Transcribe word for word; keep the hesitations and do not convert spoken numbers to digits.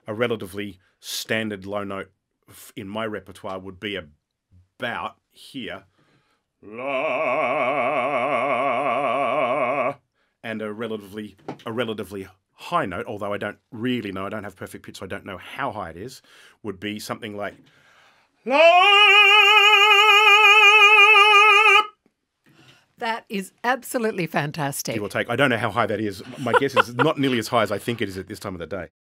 a relatively standard low note in my repertoire would be about here. La, and a relatively a relatively high note, although I don't really know, I don't have perfect pitch, so I don't know how high it is, would be something like la. That is absolutely fantastic. Give or take. I don't know how high that is. My guess is not nearly as high as I think it is at this time of the day.